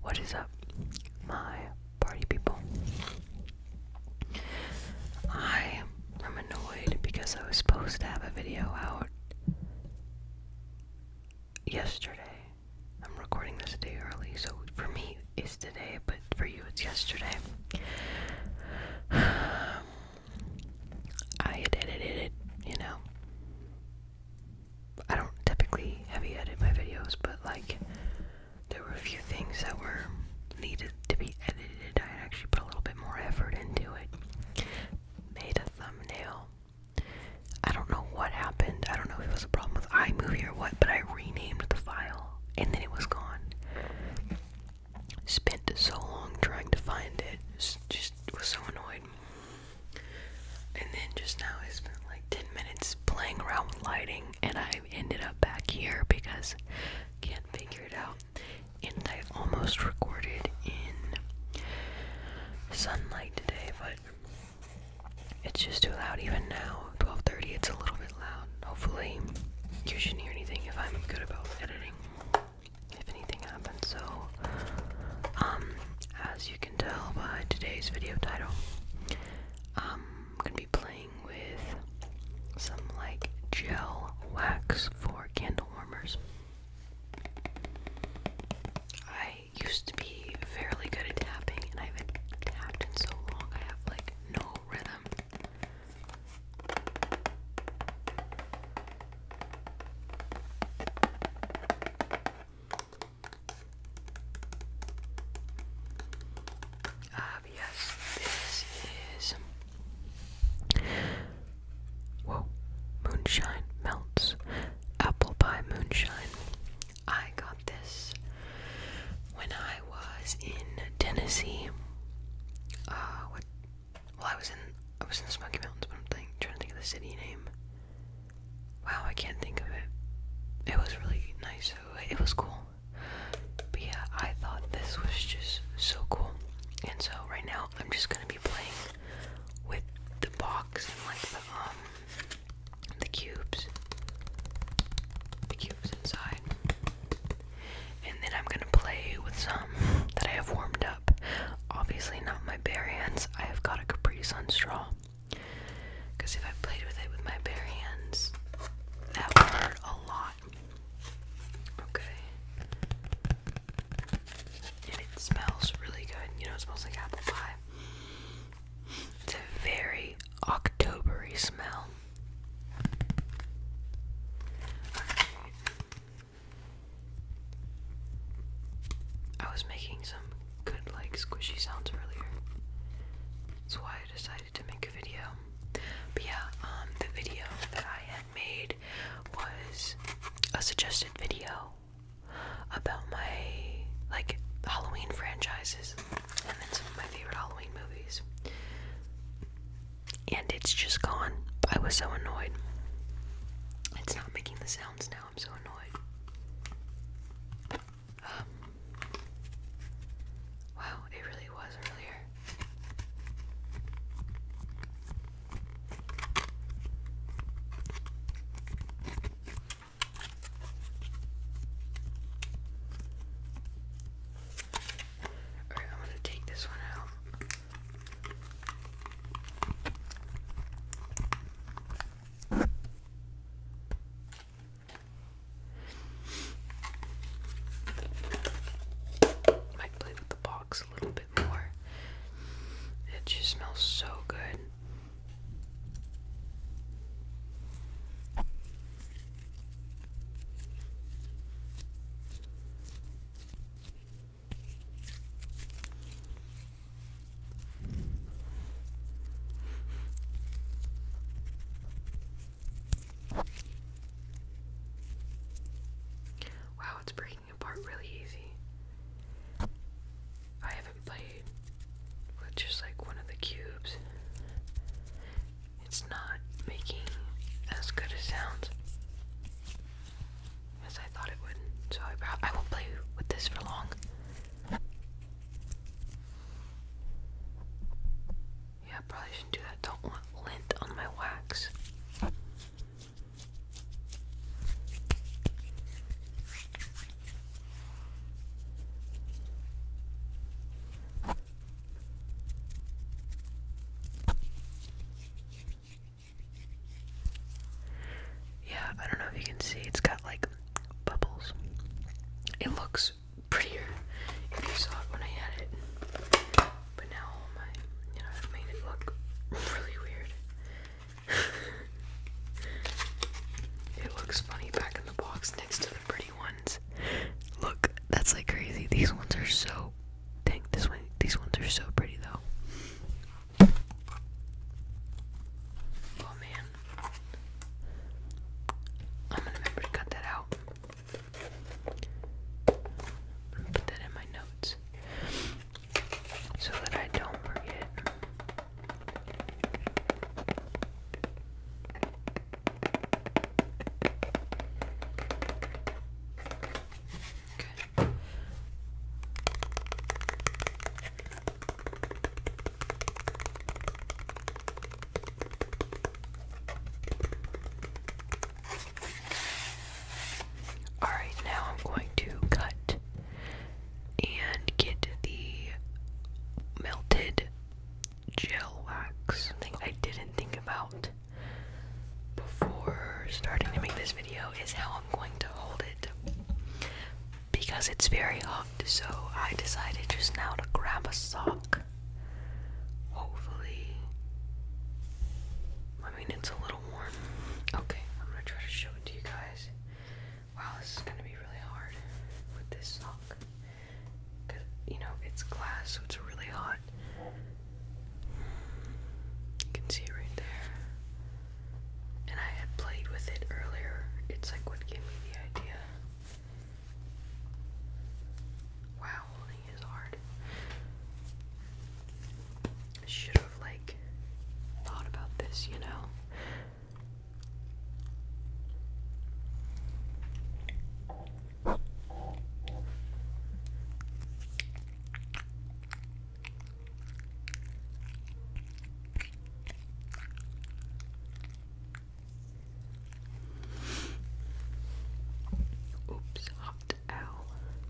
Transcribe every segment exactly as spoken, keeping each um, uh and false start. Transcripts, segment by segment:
What is up, my party people? I am annoyed because I was supposed to have a video out yesterday. I'm recording this a day early, so for me it's today, but for you it's yesterday. I had edited it, you know. I don't typically heavy edit my videos, but like there were a few things that were needed to be edited. I actually put a little bit more effort into it. Made a thumbnail. I don't know what happened. I don't know if it was a problem with iMovie or what, but I renamed the file and then it was gone. Spent so long trying to find it. Just was so annoyed. And then just now I spent like ten minutes playing around with lighting and I ended up back here because I can't figure it out. And I almost recorded in sunlight today, but it's just too loud even now. twelve thirty, it's a little bit loud. Hopefully you shouldn't hear anything if I'm good about editing, if anything happens. So, um, as you can tell by today's video title, um, I'm gonna be playing with some like gel wax for candle warmers. I used to be fairly good at tapping, and I haven't tapped in so long. I have like no rhythm. Uh, but yes, this is whoa, Moonshine Melts Apple Pie Moonshine. I got this when I was in Tennessee. Uh, what? Well, I was in I was in the Smoky Mountains, but I'm think, trying to think of the city name. Wow, I can't think of it. It was really nice. It was cool. But yeah, I thought this was just so cool. And so right now, I'm just gonna be playing with the box and like the um the cubes, the cubes inside. And then I'm gonna play with some that I have warmed up. Obviously not my bare hands. I have got a Capri Sun straw. Because if I played with it with my bare hands, that would hurt a lot. Okay. And it smells really good. You know, it smells like apple pie. It's a very October-y smell. I was making some good, like, squishy sounds earlier. That's why I decided to make a video. But yeah, um, the video that I had made was a suggested video about my, like, Halloween franchises and then some of my favorite Halloween movies. And it's just gone. I was so annoyed. It's not making the sounds now. I'm so annoyed. Um, wow, it really was earlier. Alright, I'm gonna take this one out. Might play with the box a little bit more. It just smells so good. Wow, it's breaking apart really easy. I haven't played it looks prettier if you saw it when I had it. But now my, you know, I've made it look really weird. It looks funny back in the box next to the pretty ones. Look, that's like crazy. These ones are so, dang, this one, these ones are so pretty though. Oh man, I'm gonna remember to cut that out. Put that in my notes so that I don't forget. Okay. Alright, now I'm going to cut and get the melted gel wax. Something I didn't think about before starting to make this video is how I'm going to hold it. Because it's very hot, so I decided just now to grab a sock. Hopefully, I mean, it's a little warm. Okay, I'm gonna try to show it to you guys. Wow, this is gonna be really hard with this sock. Because, you know, it's glass, so it's really hot. You can see it right there. And I had played with it earlier. It's like what gave me the idea. Wow, holding is hard. I should have, like, thought about this, you know? Oops, hopped ow.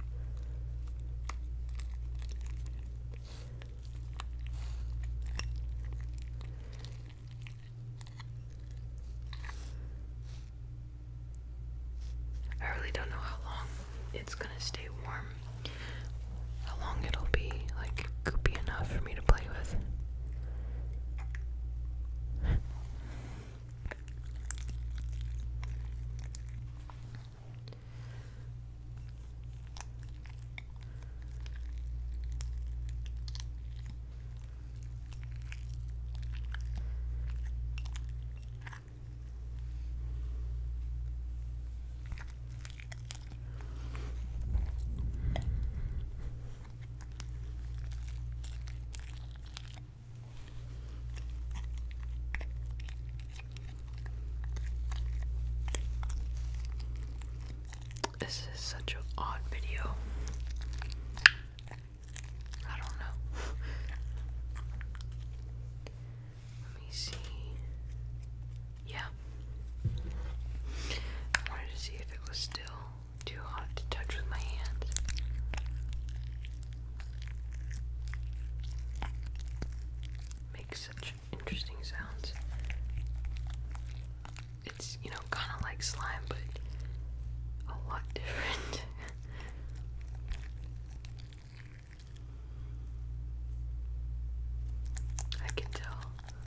I really don't know how long it's gonna stay warm. How long it'll be, like, goopy enough for me to play with. This is such an odd video. I don't know. Let me see. Yeah. I wanted to see if it was still too hot to touch with my hands. Makes such interesting sounds. It's, you know, kind of like slime, but a lot different. I can tell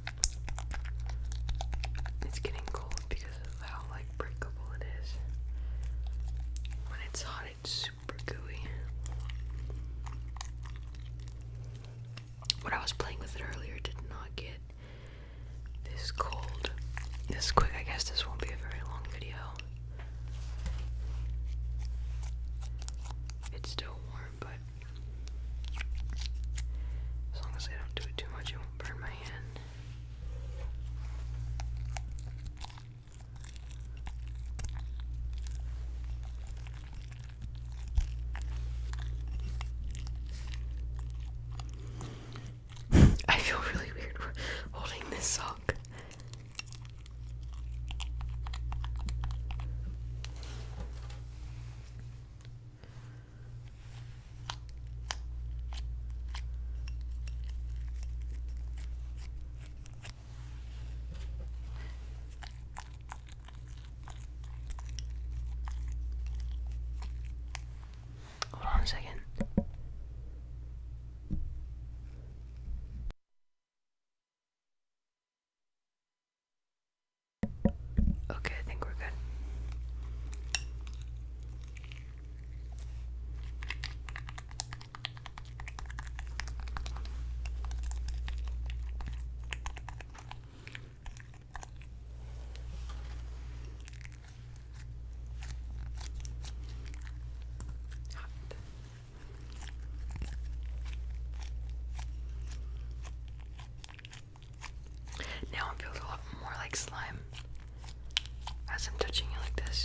it's getting cold because of how, like, breakable it is. When it's hot, it's super gooey. When I was playing with it earlier, did not get this cold this quick. I guess this won't be a very long video. It's still warm, but as long as I don't do it too much, it won't burn my hand. I feel really weird holding this sock. on a second. Okay, I think we're good. Now it feels a lot more like slime as I'm touching it like this.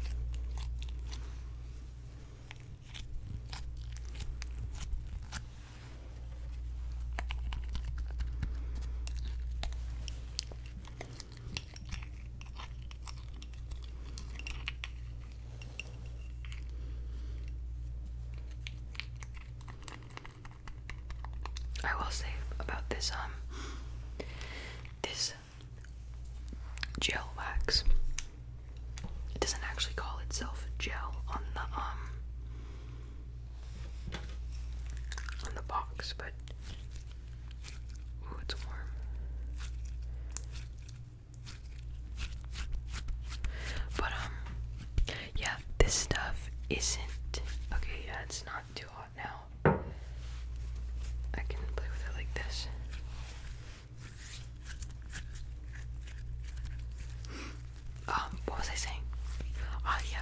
I will say about this um this gel wax. It doesn't actually call itself gel on the um on the box, but ooh, it's warm. But um yeah, this stuff isn't okay, yeah, it's not too hot now. I can play with it like this. Um, what was I saying? Ah, yeah.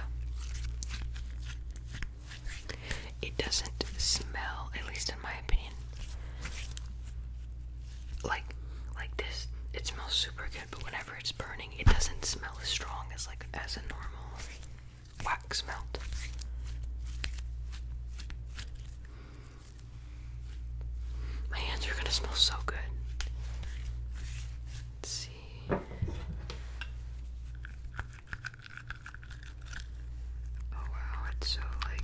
It doesn't smell, at least in my opinion, like like this. It smells super good, but whenever it's burning, it doesn't smell as strong as like as a normal wax smelled. My hands are gonna smell so good. Let's see. Oh wow, it's so like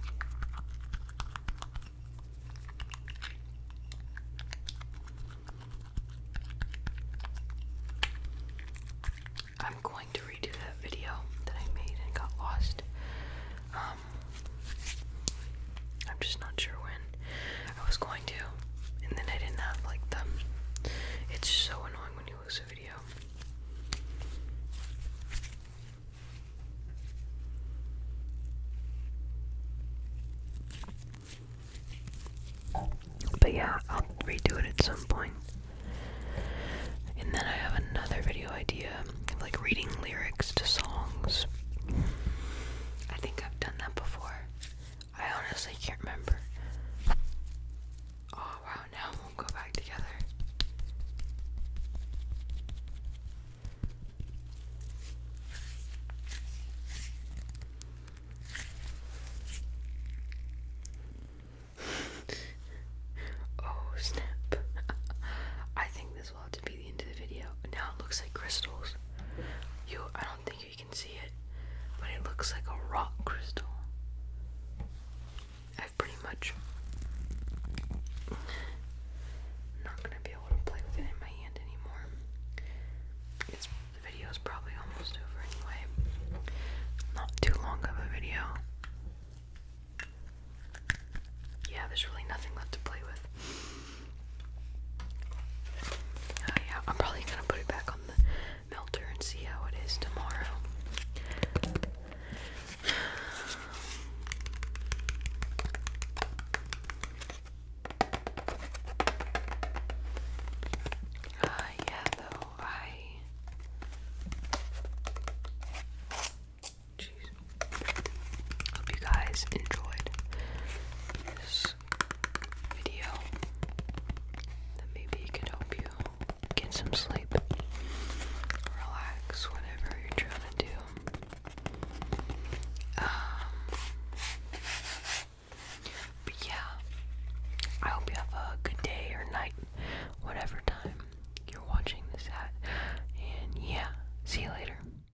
I'm going to redo that video that I made and got lost. Um I'm just not sure when. I was going to, and then I didn't have like them. It's so annoying when you lose a video. But yeah, I'll redo it at some point. And then I have another video idea of like reading lyrics to songs. I think I've done that before. I honestly can't remember. Oh wow, now we'll go back together. Oh snap. I think this will have to be the end of the video. Now it looks like crystals. You, I don't think you can see it, but it looks like a rock crystal. I've pretty much not gonna be able to play with it in my hand anymore. It's, the video's probably almost over anyway. Not too long of a video. Yeah, there's really nothing left to